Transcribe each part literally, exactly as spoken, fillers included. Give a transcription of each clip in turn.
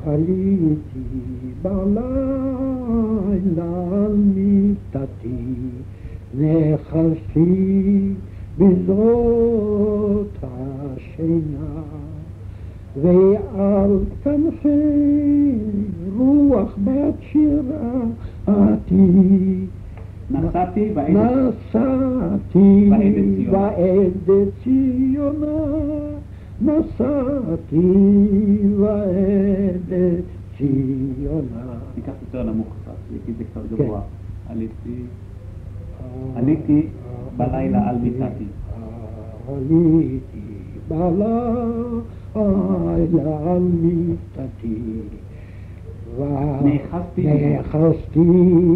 עליתי בלילה על מיטתי, נחשתי בזרועות השינה, ועל כנפי רוח בת שירתי נסעתי נסעתי ועדת ציונה, נסעתי ועדת ציונה. ניקח יותר נמוך קצת, כי זה קצת גבוה. עליתי עליתי בלילה על מיטתי. עליתי בלילה על מיטתי, ונאחזתי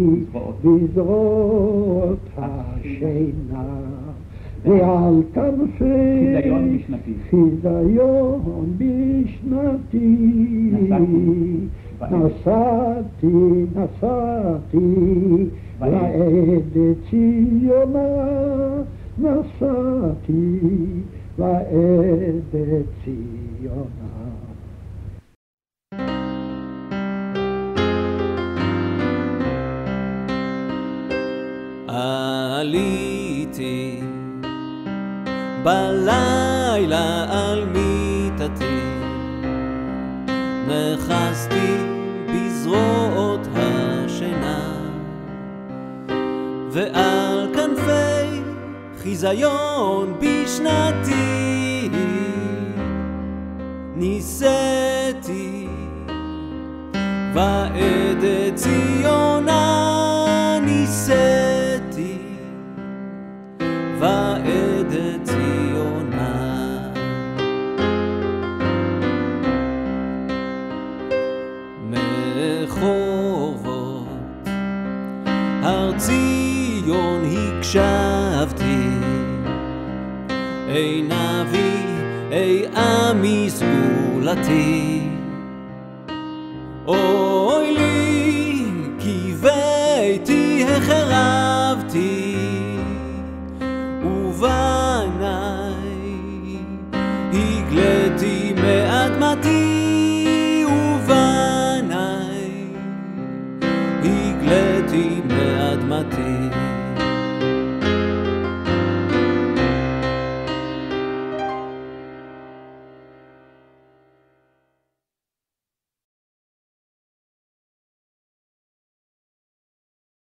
בזרועות השינה, ועל כנפי חיזיון בשנתי נסעתי, נסעתי ועדת ציונה, נסעתי ועדת ציונה. עליתי בלילה על מיטתי, נחזתי בזרועות השינה, ועל כנפי חיזיון בשנתי נישאתי ועדת ציונה, נישאתי ועדת ציונה. מחורבות הר ציון הקשבתי, אי נביא אי עמי סגולתי,